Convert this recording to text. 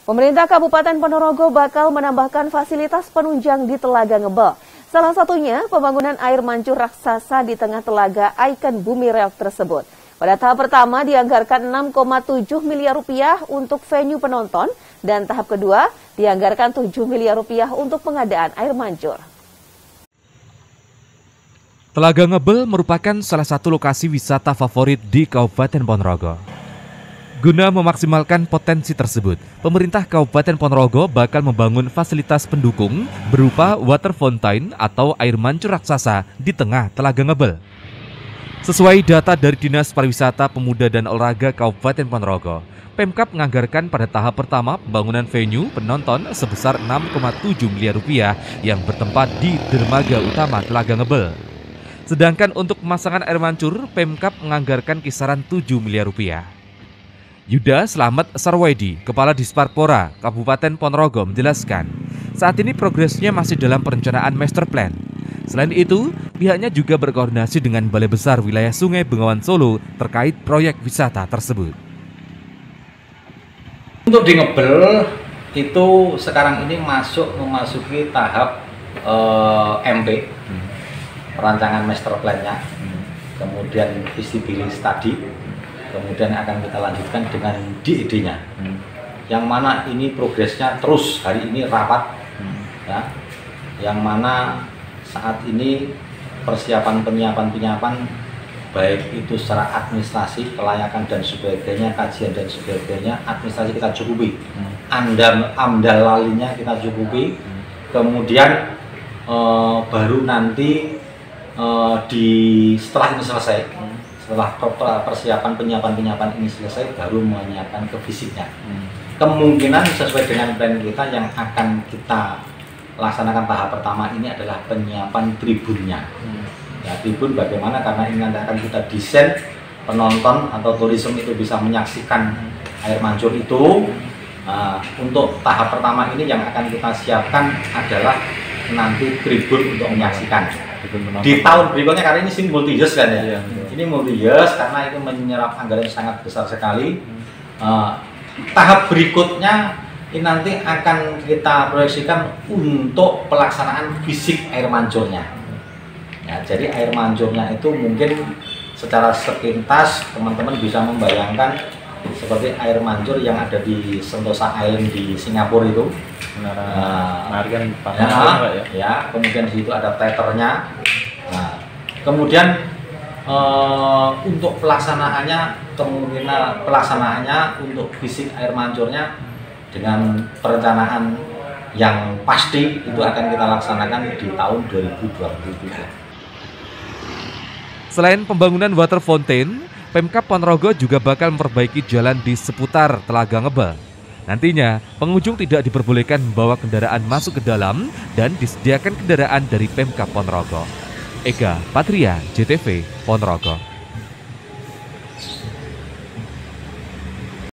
Pemerintah Kabupaten Ponorogo bakal menambahkan fasilitas penunjang di Telaga Ngebel. Salah satunya pembangunan air mancur raksasa di tengah telaga ikon Bumi Reok tersebut. Pada tahap pertama dianggarkan 6,7 miliar rupiah untuk venue penonton dan tahap kedua dianggarkan 7 miliar rupiah untuk pengadaan air mancur. Telaga Ngebel merupakan salah satu lokasi wisata favorit di Kabupaten Ponorogo. Guna memaksimalkan potensi tersebut, pemerintah Kabupaten Ponorogo bakal membangun fasilitas pendukung berupa water fountain atau air mancur raksasa di tengah Telaga Ngebel. Sesuai data dari Dinas Pariwisata, Pemuda dan Olahraga Kabupaten Ponorogo, Pemkab menganggarkan pada tahap pertama pembangunan venue penonton sebesar 6,7 miliar rupiah yang bertempat di dermaga utama Telaga Ngebel. Sedangkan untuk pemasangan air mancur, Pemkab menganggarkan kisaran 7 miliar rupiah. Yuda Slamet Sarwaidi, Kepala Disparpora Kabupaten Ponorogo menjelaskan, saat ini progresnya masih dalam perencanaan master plan. Selain itu, pihaknya juga berkoordinasi dengan Balai Besar Wilayah Sungai Bengawan Solo terkait proyek wisata tersebut. Untuk di Ngebel itu sekarang ini memasuki tahap MP, perancangan master plan-nya, kemudian visibility study. Kemudian akan kita lanjutkan dengan DED-nya, yang mana ini progresnya terus hari ini rapat, ya, yang mana saat ini persiapan penyiapan baik itu secara administrasi, kelayakan dan sebagainya, kajian dan sebagainya, administrasi kita cukupi, amdal lalinya kita cukupi, kemudian baru nanti setelah ini selesai. Setelah persiapan penyiapan ini selesai, baru menyiapkan ke fisiknya. Kemungkinan sesuai dengan plan kita yang akan kita laksanakan tahap pertama ini adalah penyiapan tribunnya. Ya, tribun bagaimana, karena ini nanti akan kita desain penonton atau turisme itu bisa menyaksikan air mancur itu. Untuk tahap pertama ini yang akan kita siapkan adalah nanti tribun untuk menyaksikan. Di tahun berikutnya, karena ini multi-use kan ya, ini multi-use karena itu menyerap anggaran sangat besar sekali. Tahap berikutnya ini nanti akan kita proyeksikan untuk pelaksanaan fisik air mancurnya. Ya, jadi air mancurnya itu mungkin secara sepintas teman-teman bisa membayangkan seperti air mancur yang ada di Sentosa Island di Singapura itu. Ya, kemudian di situ ada teternya. Nah, kemudian untuk pelaksanaannya untuk fisik air mancurnya dengan perencanaan yang pasti itu akan kita laksanakan di tahun 2023. Selain pembangunan water fountain, Pemkab Ponorogo juga bakal memperbaiki jalan di seputar Telaga Ngebel. Nantinya, pengunjung tidak diperbolehkan membawa kendaraan masuk ke dalam dan disediakan kendaraan dari Pemkab Ponorogo. Ega Patria, JTV, Ponorogo.